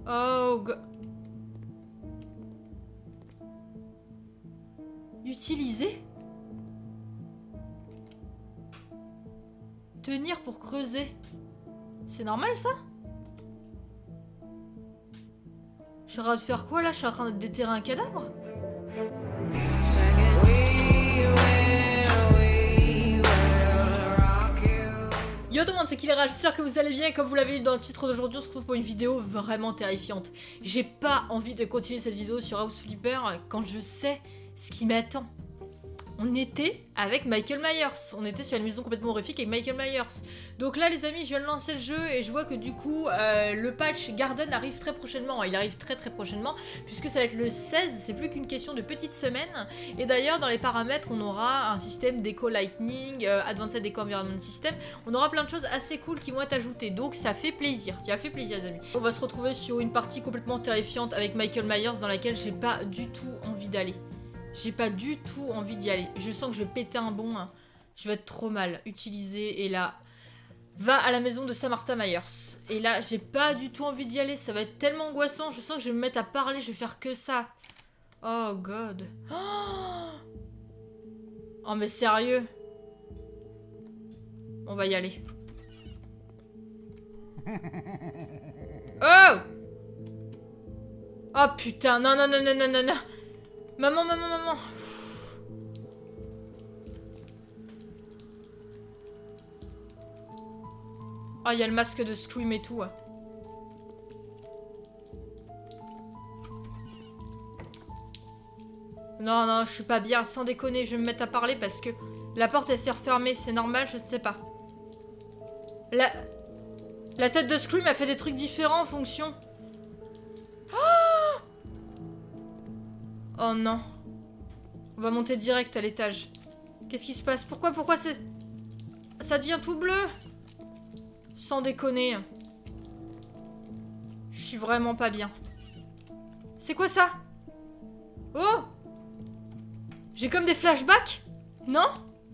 Oh, utiliser? Tenir pour creuser. C'est normal ça? Je suis en train de faire quoi là? Je suis en train de déterrer un cadavre? Yo tout le monde, c'est Killer, j'espère que vous allez bien. Comme vous l'avez vu dans le titre d'aujourd'hui, on se retrouve pour une vidéo vraiment terrifiante. J'ai pas envie de continuer cette vidéo sur House Flipper quand je sais ce qui m'attend. On était avec Michael Myers. On était sur une maison complètement horrifique avec Michael Myers. Donc là les amis, je viens de lancer le jeu et je vois que du coup le patch Garden arrive très prochainement. Il arrive très prochainement puisque ça va être le 16. C'est plus qu'une question de petites semaines. Et d'ailleurs dans les paramètres on aura un système d'éco lightning, Advanced Eco Environment System. On aura plein de choses assez cool qui vont être ajoutées. Donc ça fait plaisir. Ça fait plaisir les amis. On va se retrouver sur une partie complètement terrifiante avec Michael Myers dans laquelle j'ai pas du tout envie d'aller. J'ai pas du tout envie d'y aller. Je sens que je vais péter un bond. Hein. Je vais être trop mal utilisé. Et là, va à la maison de Samantha Myers. Et là, j'ai pas du tout envie d'y aller. Ça va être tellement angoissant. Je sens que je vais me mettre à parler. Je vais faire que ça. Oh god. Oh mais sérieux. On va y aller. Oh. Oh putain. Non. Maman. Oh, il y a le masque de Scream et tout. Non, je suis pas bien, sans déconner, je vais me mettre à parler parce que la porte elle s'est refermée, c'est normal, je sais pas. La tête de Scream a fait des trucs différents en fonction. Oh non. On va monter direct à l'étage. Qu'est-ce qui se passe? Pourquoi c'est... Ça devient tout bleu? Sans déconner. Je suis vraiment pas bien. C'est quoi ça? Oh! J'ai comme des flashbacks? Non?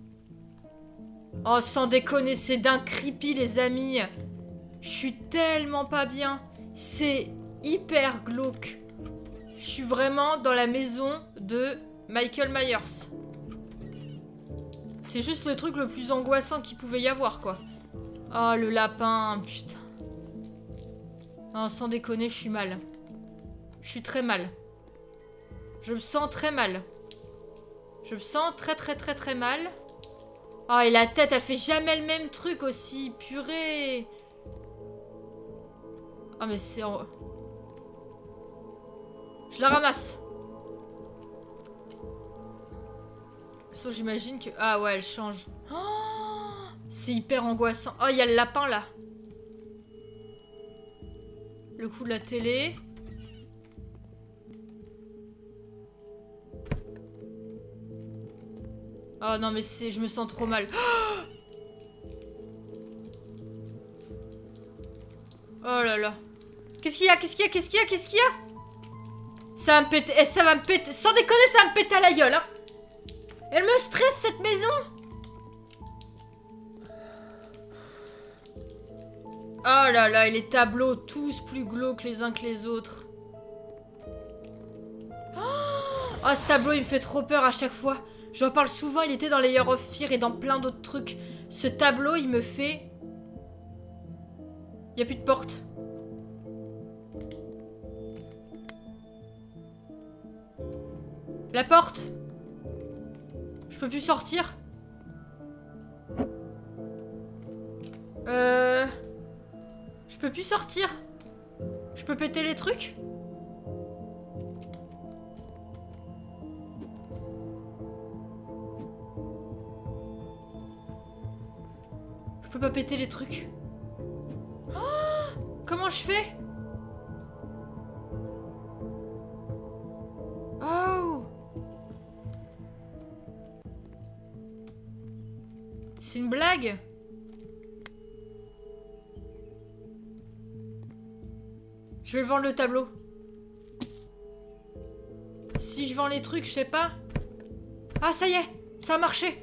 Oh, sans déconner, c'est d'un creepy les amis. Je suis tellement pas bien. C'est hyper glauque. Je suis vraiment dans la maison de Michael Myers. C'est juste le truc le plus angoissant qu'il pouvait y avoir, quoi. Oh, le lapin, putain. Non, sans déconner, je suis mal. Je suis très mal. Je me sens très mal. Je me sens très mal. Oh, et la tête, elle fait jamais le même truc aussi. Purée. Oh, mais c'est... Je la ramasse. Sauf j'imagine que... Ah ouais, elle change. Oh, c'est hyper angoissant. Oh, il y a le lapin là. Le coup de la télé. Oh non mais c'est... Je me sens trop mal. Oh là là. Qu'est-ce qu'il y a? Ça va me péter. Ça va me péter. Sans déconner, ça va me péter à la gueule. Hein. Elle me stresse cette maison. Oh là là, et les tableaux tous plus glauques les uns que les autres. Oh, ce tableau il me fait trop peur à chaque fois. J'en parle souvent, il était dans Layer of Fear et dans plein d'autres trucs. Ce tableau il me fait... Il n'y a plus de porte. La porte. Je peux plus sortir. Je peux plus sortir. Je peux péter les trucs. Je peux pas péter les trucs. Oh, comment je fais? Oh. C'est une blague? Je vais vendre le tableau. Si je vends les trucs, je sais pas. Ah, ça y est, ça a marché.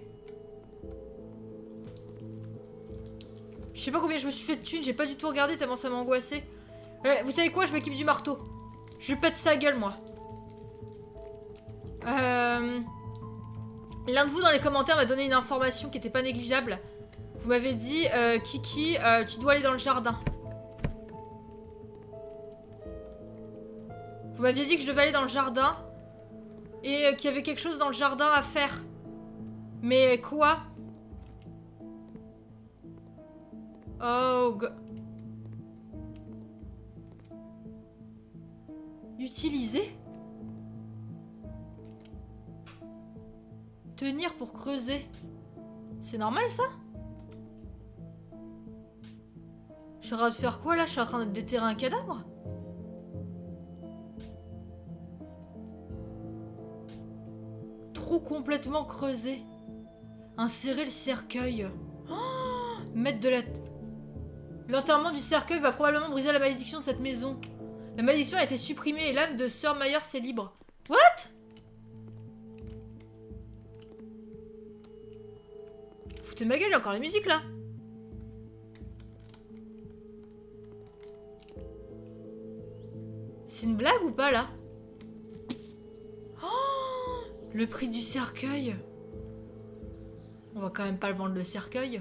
Je sais pas combien je me suis fait de thunes, j'ai pas du tout regardé tellement ça m'a angoissé. Vous savez quoi, je m'équipe du marteau. Je lui pète sa gueule, moi. L'un de vous dans les commentaires m'a donné une information qui était pas négligeable. Vous m'avez dit, Kiki, tu dois aller dans le jardin. Vous m'aviez dit que je devais aller dans le jardin. Et qu'il y avait quelque chose dans le jardin à faire. Mais quoi? Oh... Utiliser? Tenir pour creuser. C'est normal ça? Je suis en train de faire quoi là? Je suis en train de déterrer un cadavre? Trop complètement creusé. Insérer le cercueil. Oh, mettre de la... L'enterrement du cercueil va probablement briser la malédiction de cette maison. La malédiction a été supprimée et l'âme de Sir Myers est libre. What? Foutez de ma gueule, il y a encore la musique là. C'est une blague ou pas là? Oh, le prix du cercueil. On va quand même pas le vendre le cercueil.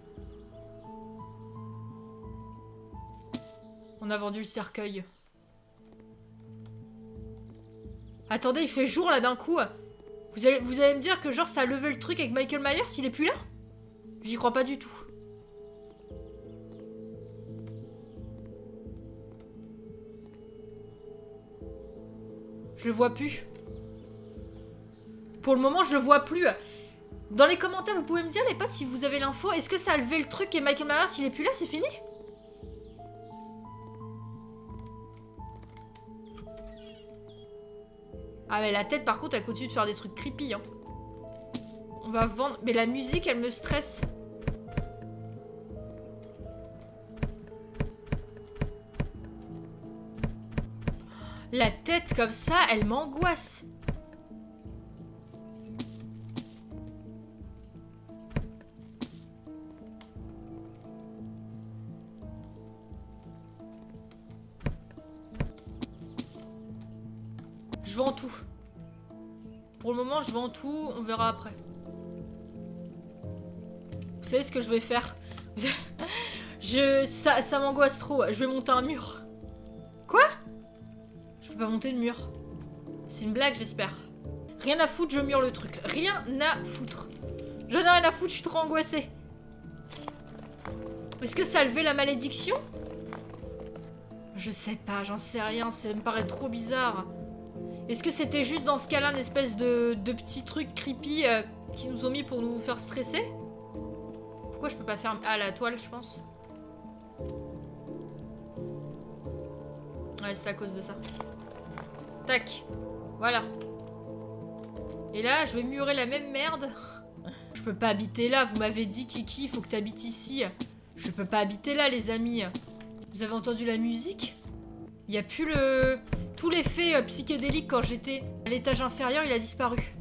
On a vendu le cercueil. Attendez, il fait jour là d'un coup. Vous allez me dire que genre ça a levé le truc avec Michael Myers, il est plus là? J'y crois pas du tout. Je le vois plus. Pour le moment, je le vois plus. Dans les commentaires, vous pouvez me dire les potes si vous avez l'info. Est-ce que ça a levé le truc et Michael Myers, il est plus là, c'est fini? Ah mais la tête par contre elle continue de faire des trucs creepy hein. On va vendre... Mais la musique elle me stresse. La tête comme ça elle m'angoisse. Je vends tout. Pour le moment, je vends tout. On verra après. Vous savez ce que je vais faire? Ça m'angoisse trop. Je vais monter un mur. Quoi? Je peux pas monter de mur. C'est une blague, j'espère. Rien à foutre, je mure le truc. Rien à foutre. J'en ai rien à foutre, je suis trop angoissée. Est-ce que ça a levé la malédiction? Je sais pas, j'en sais rien. Ça me paraît trop bizarre. Est-ce que c'était juste dans ce cas-là une espèce de petit truc creepy qu'ils nous ont mis pour nous faire stresser? Pourquoi je peux pas faire... Ah, la toile, je pense. Ouais, c'est à cause de ça. Tac. Voilà. Et là, je vais murer la même merde. Je peux pas habiter là. Vous m'avez dit, Kiki, il faut que t'habites ici. Je peux pas habiter là, les amis. Vous avez entendu la musique? Il n'y a plus le... Tout l'effet psychédélique quand j'étais à l'étage inférieur, il a disparu.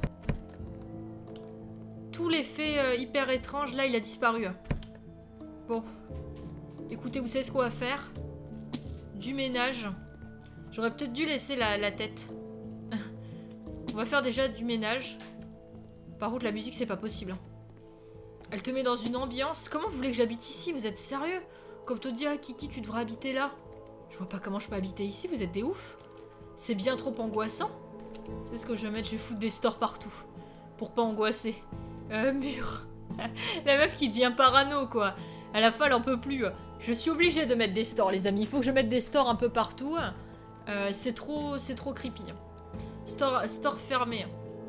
Tout l'effet hyper étrange, là, il a disparu. Bon. Écoutez, vous savez ce qu'on va faire? Du ménage. J'aurais peut-être dû laisser la tête. On va faire déjà du ménage. Par contre, la musique, c'est pas possible. Elle te met dans une ambiance. Comment vous voulez que j'habite ici? Vous êtes sérieux? Comme te dire, Kiki, tu devrais habiter là. Je vois pas comment je peux habiter ici, vous êtes des oufs. C'est bien trop angoissant. C'est ce que je vais mettre, je vais foutre des stores partout. Pour pas angoisser. Mur. La meuf qui devient parano, quoi. À la fin, elle en peut plus. Je suis obligée de mettre des stores, les amis. Il faut que je mette des stores un peu partout. C'est trop creepy. Store fermé.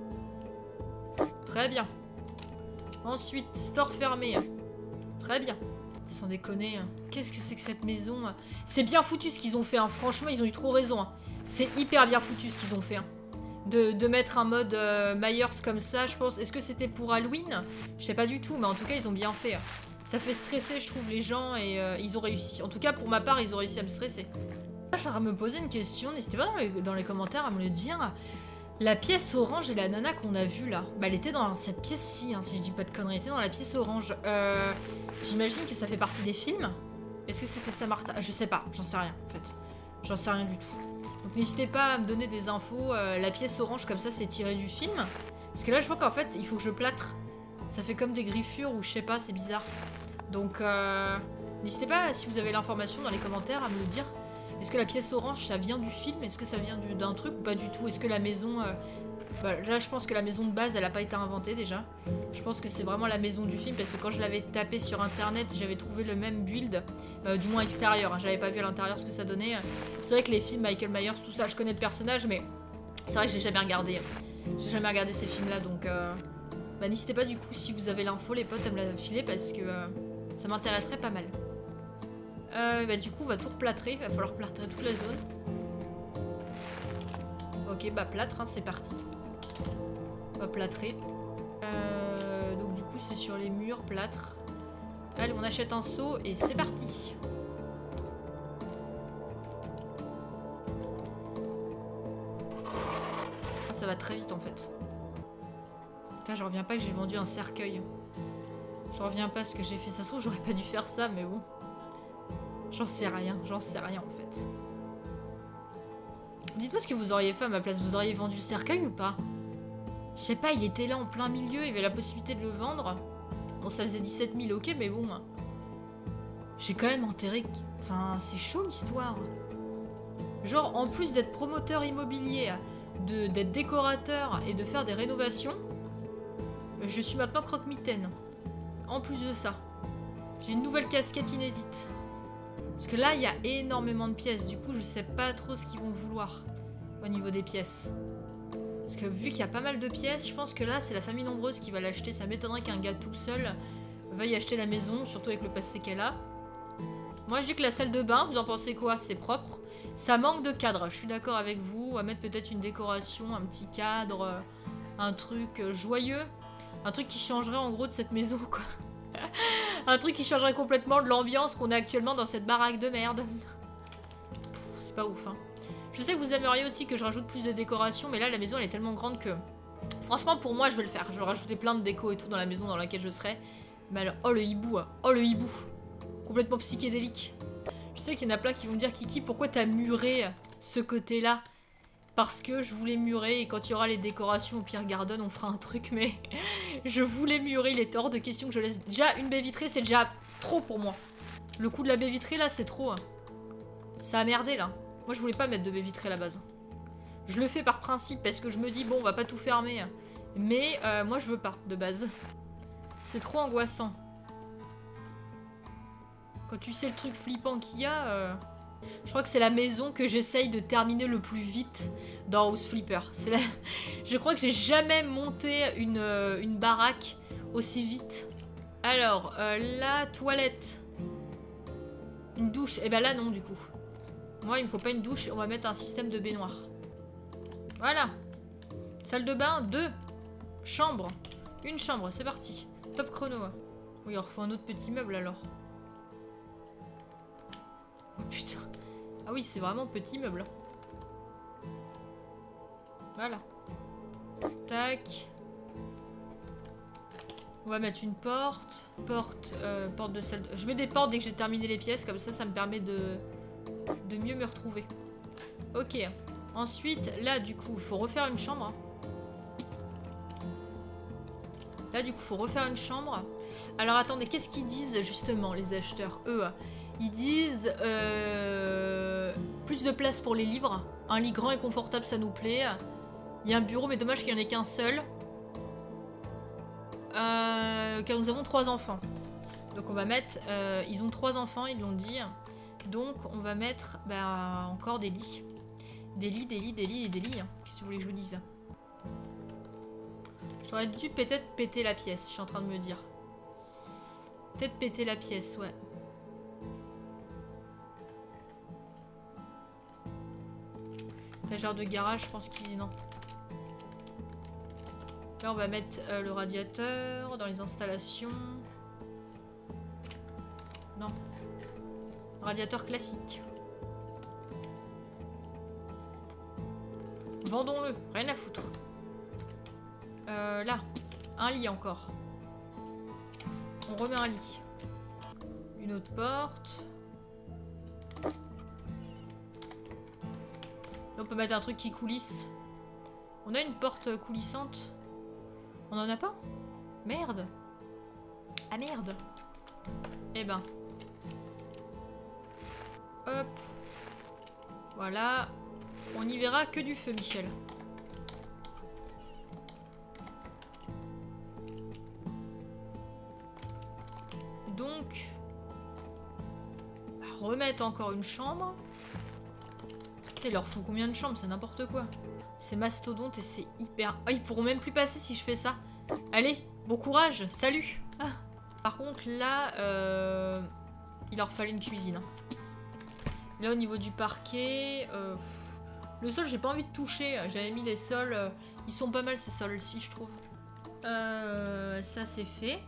Très bien. Ensuite, store fermé. Très bien. Sans déconner, qu'est-ce que c'est que cette maison? C'est bien foutu ce qu'ils ont fait, hein. Franchement, ils ont eu trop raison. Hein. C'est hyper bien foutu ce qu'ils ont fait. Hein. De mettre un mode Myers comme ça, je pense. Est-ce que c'était pour Halloween? Je sais pas du tout, mais en tout cas, ils ont bien fait. Hein. Ça fait stresser, je trouve, les gens et ils ont réussi. En tout cas, pour ma part, ils ont réussi à me stresser. Je suis en train de me poser une question. N'hésitez pas dans les commentaires à me le dire. La pièce orange et la nana qu'on a vue là, bah elle était dans cette pièce-ci, hein, si je dis pas de conneries, elle était dans la pièce orange. J'imagine que ça fait partie des films. Est-ce que c'était Saint-Martin? Je sais pas, j'en sais rien en fait. J'en sais rien du tout. Donc n'hésitez pas à me donner des infos. La pièce orange comme ça, c'est tiré du film. Parce que là, je vois qu'en fait, il faut que je plâtre. Ça fait comme des griffures ou je sais pas, c'est bizarre. Donc n'hésitez pas, si vous avez l'information dans les commentaires, à me le dire. Est-ce que la pièce orange, ça vient du film? Est-ce que ça vient d'un truc ou pas du tout? Est-ce que la maison... Bah, là, je pense que la maison de base, elle a pas été inventée déjà. Je pense que c'est vraiment la maison du film parce que quand je l'avais tapé sur internet, j'avais trouvé le même build, du moins extérieur. Hein, j'avais pas vu à l'intérieur ce que ça donnait. C'est vrai que les films Michael Myers, tout ça, je connais le personnage, mais c'est vrai que j'ai jamais regardé. J'ai jamais regardé ces films-là, donc bah, n'hésitez pas du coup si vous avez l'info, les potes, à me la filer parce que ça m'intéresserait pas mal. Bah, du coup, on va tout replâtrer. Il va falloir plâtrer toute la zone. Ok, bah plâtre, hein, c'est parti. On va plâtrer. Donc du coup c'est sur les murs, plâtre. Allez, on achète un seau et c'est parti. Ah, ça va très vite en fait. Putain, je reviens pas que j'ai vendu un cercueil. Je reviens pas à ce que j'ai fait. Ça se trouve j'aurais pas dû faire ça, mais bon. J'en sais rien en fait. Dites-moi ce que vous auriez fait à ma place. Vous auriez vendu le cercueil ou pas? Je sais pas, il était là en plein milieu, il y avait la possibilité de le vendre. Bon, ça faisait 17 000, ok, mais bon. J'ai quand même enterré... Enfin, c'est chaud l'histoire. Genre, en plus d'être promoteur immobilier, d'être décorateur et de faire des rénovations, je suis maintenant croque-mitaine. En plus de ça, j'ai une nouvelle casquette inédite. Parce que là, il y a énormément de pièces. Du coup, je sais pas trop ce qu'ils vont vouloir au niveau des pièces. Parce que vu qu'il y a pas mal de pièces, je pense que là, c'est la famille nombreuse qui va l'acheter. Ça m'étonnerait qu'un gars tout seul veuille acheter la maison, surtout avec le passé qu'elle a. Moi, je dis que la salle de bain, vous en pensez quoi? C'est propre. Ça manque de cadre, je suis d'accord avec vous. On va mettre peut-être une décoration, un petit cadre, un truc joyeux. Un truc qui changerait en gros de cette maison, quoi. Un truc qui changerait complètement de l'ambiance qu'on a actuellement dans cette baraque de merde. C'est pas ouf, hein. Je sais que vous aimeriez aussi que je rajoute plus de décoration, mais là, la maison, elle est tellement grande que... Franchement, pour moi, je vais le faire. Je vais rajouter plein de déco et tout dans la maison dans laquelle je serai. Mais alors, oh le hibou, hein. Oh le hibou. Complètement psychédélique. Je sais qu'il y en a plein qui vont me dire, Kiki, pourquoi t'as muré ce côté-là? Parce que je voulais murer et quand il y aura les décorations au Pierre Garden, on fera un truc, mais je voulais murer, il était hors de question que je laisse. Déjà, une baie vitrée, c'est déjà trop pour moi. Le coup de la baie vitrée, là, c'est trop. Hein. Ça a merdé, là. Moi, je voulais pas mettre de baie vitrée à la base. Je le fais par principe parce que je me dis, bon, on va pas tout fermer. Mais moi, je veux pas, de base. C'est trop angoissant. Quand tu sais le truc flippant qu'il y a... Je crois que c'est la maison que j'essaye de terminer le plus vite dans House Flipper. Je crois que j'ai jamais monté une baraque aussi vite. Alors, la toilette. Une douche. Eh ben là, non, du coup. Moi, il me faut pas une douche. On va mettre un système de baignoire. Voilà. Salle de bain, 2. Chambre. Une chambre, c'est parti. Top chrono. Oui, il faut un autre petit meuble, alors. Oh, putain. Ah oui, c'est vraiment petit meuble. Voilà. Tac. On va mettre une porte. Porte de salle... Je mets des portes dès que j'ai terminé les pièces. Comme ça, ça me permet de mieux me retrouver. Ok. Ensuite, là, du coup, il faut refaire une chambre. Là, du coup, il faut refaire une chambre. Alors, attendez, qu'est-ce qu'ils disent, justement, les acheteurs? Eux, ils disent plus de place pour les livres. Un lit grand et confortable, ça nous plaît. Il y a un bureau, mais dommage qu'il n'y en ait qu'un seul. Car nous avons 3 enfants. Donc on va mettre... ils ont 3 enfants, ils l'ont dit. Donc on va mettre encore des lits. Des lits, des lits, des lits et des lits. Hein. Qu'est-ce que vous voulez que je vous dise? J'aurais dû peut-être péter la pièce, je suis en train de me dire. Peut-être péter la pièce, ouais. Genre de garage, je pense qu'il... Non. Là, on va mettre le radiateur dans les installations. Non. Radiateur classique. Vendons-le. Rien à foutre. Là. Un lit encore. On remet un lit. Une autre porte. Là, on peut mettre un truc qui coulisse. On a une porte coulissante. On en a pas? Merde. Ah merde. Eh ben. Hop. Voilà. On n'y verra que du feu, Michel. Donc... remettre encore une chambre. Il leur faut combien de chambres? C'est n'importe quoi. C'est mastodonte et c'est hyper... Oh, ils pourront même plus passer si je fais ça. Allez, bon courage, salut. Ah. Par contre, là, il leur fallait une cuisine. Là, au niveau du parquet, le sol, j'ai pas envie de toucher. J'avais mis les sols, ils sont pas mal ces sols-ci, je trouve. Ça, c'est fait.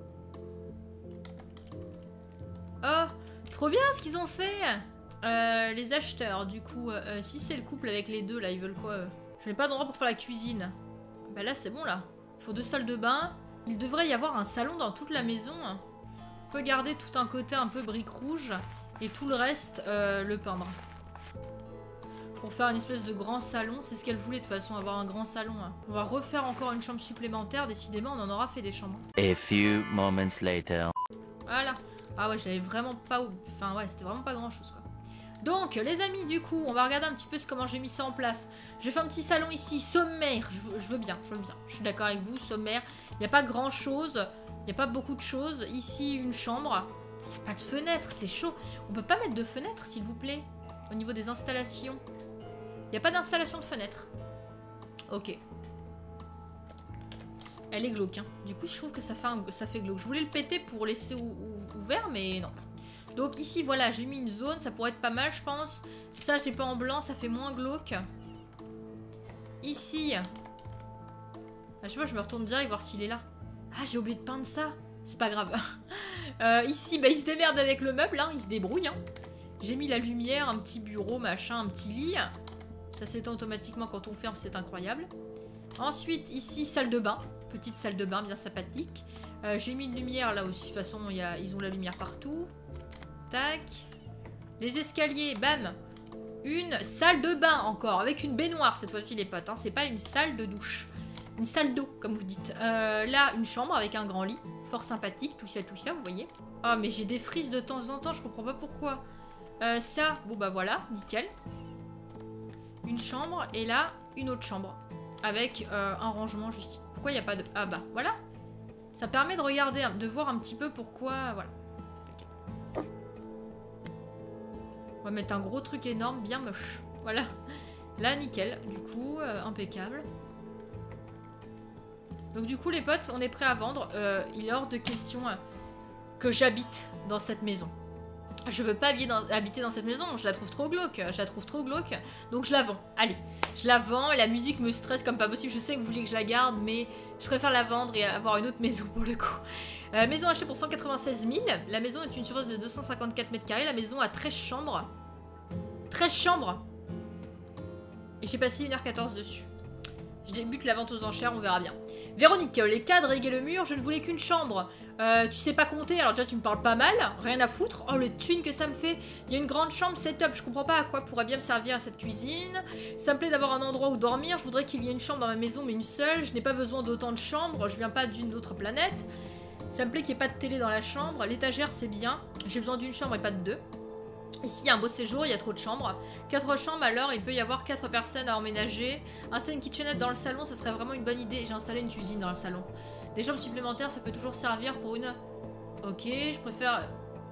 Oh, trop bien ce qu'ils ont fait. Les acheteurs, du coup, si c'est le couple avec les deux, là, ils veulent quoi? Je n'ai pas d'endroit pour faire la cuisine. Bah là, c'est bon, là. Il faut 2 salles de bain. Il devrait y avoir un salon dans toute la maison. On peut garder tout un côté un peu brique rouge et tout le reste, le peindre. Pour faire une espèce de grand salon. C'est ce qu'elle voulait, de toute façon, avoir un grand salon. On va refaire encore une chambre supplémentaire. Décidément, on en aura fait des chambres. A few moments later. Voilà. Ah ouais, j'avais vraiment pas... Enfin, ouais, c'était vraiment pas grand-chose, quoi. Donc, les amis, du coup, on va regarder un petit peu comment j'ai mis ça en place. Je fais un petit salon ici, sommaire. Je veux bien, je veux bien. Je suis d'accord avec vous, sommaire. Il n'y a pas grand-chose. Il n'y a pas beaucoup de choses. Ici, une chambre. Il n'y a pas de fenêtre, c'est chaud. On peut pas mettre de fenêtre, s'il vous plaît, au niveau des installations. Il n'y a pas d'installation de fenêtre. Ok. Elle est glauque, hein. Du coup, je trouve que ça fait glauque. Je voulais le péter pour laisser ouvert, mais non. Donc ici, voilà, j'ai mis une zone. Ça pourrait être pas mal, je pense. Ça, j'ai pas en blanc, ça fait moins glauque. Ici. Ah, je sais pas, je me retourne direct voir s'il est là. Ah, j'ai oublié de peindre ça. C'est pas grave. Ici, bah, il se démerde avec le meuble, hein. Il se débrouille, hein. J'ai mis la lumière, un petit bureau, machin, un petit lit. Ça s'éteint automatiquement quand on ferme, c'est incroyable. Ensuite, ici, salle de bain. Petite salle de bain bien sympathique. J'ai mis une lumière là aussi. De toute façon, ils ont la lumière partout. Tac. Les escaliers, bam. Une salle de bain encore. Avec une baignoire cette fois-ci, les potes. Hein. C'est pas une salle de douche. Une salle d'eau, comme vous dites. Là, une chambre avec un grand lit. Fort sympathique. Tout ça, vous voyez. Ah, mais j'ai des frises de temps en temps. Je comprends pas pourquoi. Ça, bon bah voilà. Nickel. Une chambre. Et là, une autre chambre. Avec un rangement juste. Pourquoi il n'y a pas de... Ah bah, voilà. Ça permet de regarder, de voir un petit peu pourquoi... Voilà. On va mettre un gros truc énorme, bien moche. Voilà. Là, nickel. Du coup, impeccable. Donc du coup, les potes, on est prêt à vendre. Il est hors de question que j'habite dans cette maison. Je veux pas habiter dans cette maison, je la trouve trop glauque, donc je la vends. Allez, je la vends, la musique me stresse comme pas possible, je sais que vous voulez que je la garde, mais je préfère la vendre et avoir une autre maison pour le coup. Maison achetée pour 196 000, la maison est une surface de 254 mètres carrés, la maison a 13 chambres. 13 chambres. Et j'ai passé 1h14 dessus. Je débute la vente aux enchères, on verra bien. Véronique, les cadres égaient le mur, je ne voulais qu'une chambre. Tu sais pas compter, alors déjà tu me parles pas mal, rien à foutre. Oh, le thune que ça me fait. Il y a une grande chambre, c'est top, je comprends pas à quoi pourrait bien me servir cette cuisine. Ça me plaît d'avoir un endroit où dormir, je voudrais qu'il y ait une chambre dans ma maison, mais une seule. Je n'ai pas besoin d'autant de chambres, je viens pas d'une autre planète. Ça me plaît qu'il n'y ait pas de télé dans la chambre. L'étagère, c'est bien. J'ai besoin d'une chambre et pas de 2. Ici, il y a un beau séjour, il y a trop de chambres. 4 chambres, alors il peut y avoir 4 personnes à emménager. Installer une kitchenette dans le salon, ça serait vraiment une bonne idée. J'ai installé une cuisine dans le salon. Des chambres supplémentaires, ça peut toujours servir pour une... Ok, je préfère...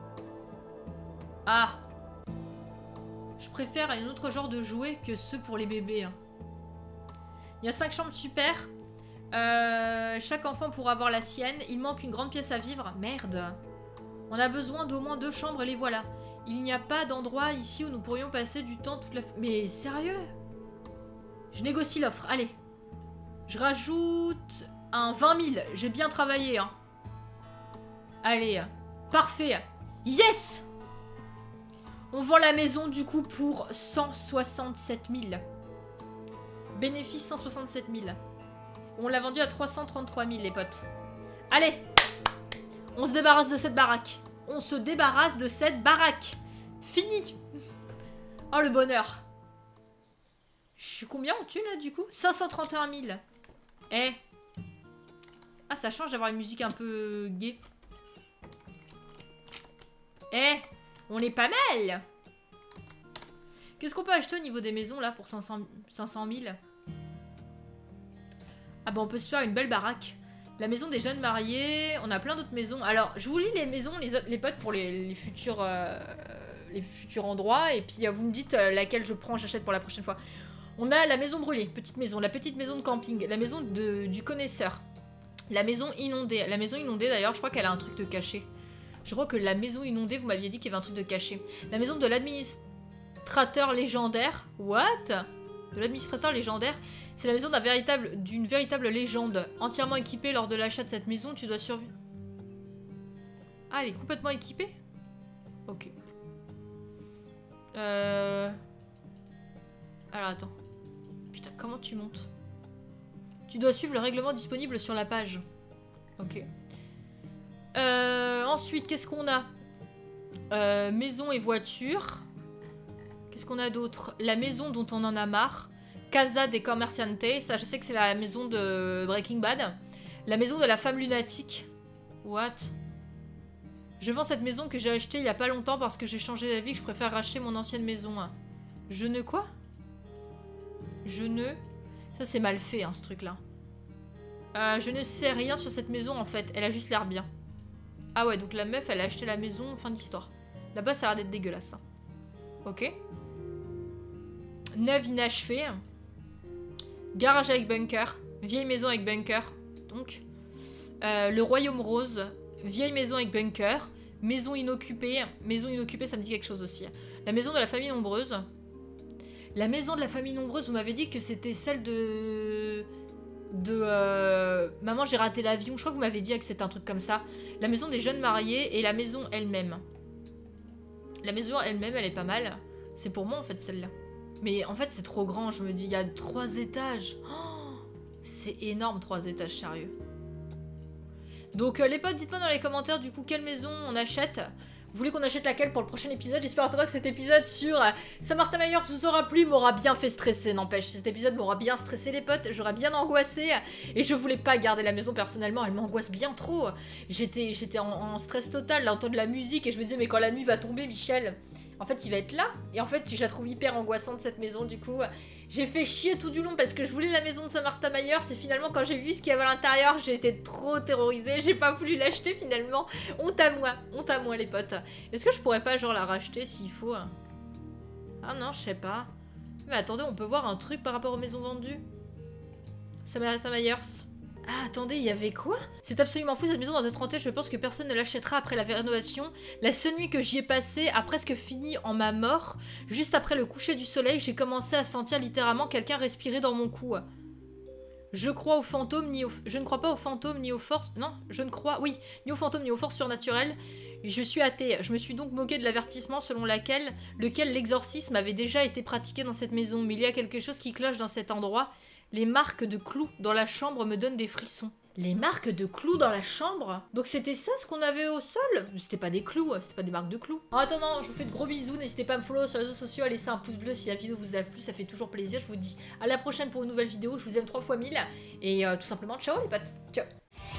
Ah! Je préfère un autre genre de jouets que ceux pour les bébés. Hein. Il y a 5 chambres super. Chaque enfant pourra avoir la sienne. Il manque une grande pièce à vivre. Merde! On a besoin d'au moins 2 chambres et les voilà. Il n'y a pas d'endroit ici où nous pourrions passer du temps toute la... Mais sérieux? Je négocie l'offre, allez. Je rajoute un 20 000. J'ai bien travaillé, hein. Allez, parfait. Yes! On vend la maison du coup pour 167 000. Bénéfice 167 000. On l'a vendu à 333 000 les potes. Allez! On se débarrasse de cette baraque. On se débarrasse de cette baraque. Fini. Oh le bonheur. Je suis combien en thune là du coup? 531 000. Eh. Ah, ça change d'avoir une musique un peu gaie. Eh, on est pas mal. Qu'est-ce qu'on peut acheter au niveau des maisons là pour 500 000? Ah bah on peut se faire une belle baraque. La maison des jeunes mariés, on a plein d'autres maisons. Alors, je vous lis les maisons, les potes pour les futurs endroits. Et puis vous me dites laquelle je prends, j'achète pour la prochaine fois. On a la maison brûlée, petite maison. La petite maison de camping. La maison du connaisseur. La maison inondée. La maison inondée d'ailleurs, je crois qu'elle a un truc de caché. Je crois que la maison inondée, vous m'aviez dit qu'il y avait un truc de caché. La maison de l'administrateur légendaire. What? De l'administrateur légendaire. C'est la maison d'une véritable légende. Entièrement équipée lors de l'achat de cette maison, tu dois survivre. Ah, elle est complètement équipée? Ok. Alors, attends. Putain, comment tu montes? Tu dois suivre le règlement disponible sur la page. Ok. Ensuite, qu'est-ce qu'on a? Maison et voiture. Qu'est-ce qu'on a d'autre? La maison dont on en a marre. Casa de Comerciante. Ça, je sais que c'est la maison de Breaking Bad. La maison de la femme lunatique. What? Je vends cette maison que j'ai achetée il y a pas longtemps parce que j'ai changé d'avis, que je préfère racheter mon ancienne maison. Je ne quoi? Je ne... Ça, c'est mal fait, hein, ce truc-là. Je ne sais rien sur cette maison, en fait. Elle a juste l'air bien. Ah ouais, donc la meuf, elle a acheté la maison, fin d'histoire. Là-bas, ça a l'air d'être dégueulasse. Hein. Ok. Neuve inachevée. Garage avec bunker. Vieille maison avec bunker. Donc. Le royaume rose. Vieille maison avec bunker. Maison inoccupée. Maison inoccupée, ça me dit quelque chose aussi. La maison de la famille nombreuse. La maison de la famille nombreuse, vous m'avez dit que c'était celle de... Maman, j'ai raté l'avion. Je crois que vous m'avez dit que c'était un truc comme ça. La maison des jeunes mariés et la maison elle-même. La maison elle-même, elle est pas mal. C'est pour moi, en fait, celle-là. Mais en fait, c'est trop grand, je me dis. Il y a 3 étages. Oh, c'est énorme, 3 étages, sérieux. Donc, les potes, dites-moi dans les commentaires, du coup, quelle maison on achète. Vous voulez qu'on achète laquelle pour le prochain épisode? J'espère attendre que cet épisode sur Saint-Martin Mayor vous aura plu, m'aura bien fait stresser, n'empêche. Cet épisode m'aura bien stressé, les potes, j'aurais bien angoissé. Et je voulais pas garder la maison personnellement, elle m'angoisse bien trop. J'étais en stress total, là, entendre de la musique, et je me disais, mais quand la nuit va tomber, Michel, en fait, il va être là. Et en fait, je la trouve hyper angoissante, cette maison, du coup. J'ai fait chier tout du long parce que je voulais la maison de Saint-Martin-Mayor. C'est finalement quand j'ai vu ce qu'il y avait à l'intérieur, j'ai été trop terrorisée. J'ai pas voulu l'acheter finalement. Honte à moi, les potes. Est-ce que je pourrais pas, genre, la racheter s'il faut? Ah non, je sais pas. Mais attendez, on peut voir un truc par rapport aux maisons vendues? Saint-Martin-Mayor. Ah, attendez, il y avait quoi? C'est absolument fou, cette maison dans être hantée, je pense que personne ne l'achètera après la rénovation. La seule nuit que j'y ai passée a presque fini en ma mort. Juste après le coucher du soleil, j'ai commencé à sentir littéralement quelqu'un respirer dans mon cou. Je crois aux fantômes, je ne crois pas aux fantômes ni aux forces... Non, je ne crois... Oui, ni aux fantômes ni aux forces surnaturelles. Je suis athée. Je me suis donc moqué de l'avertissement selon lequel l'exorcisme avait déjà été pratiqué dans cette maison. Mais il y a quelque chose qui cloche dans cet endroit. Les marques de clous dans la chambre me donnent des frissons. Les marques de clous dans la chambre? Donc c'était ça ce qu'on avait au sol? C'était pas des clous, c'était pas des marques de clous. En attendant, je vous fais de gros bisous. N'hésitez pas à me follow sur les réseaux sociaux, à laisser un pouce bleu si la vidéo vous a plu, ça fait toujours plaisir. Je vous dis à la prochaine pour une nouvelle vidéo. Je vous aime 3 fois 1000. Et tout simplement, ciao les potes. Ciao.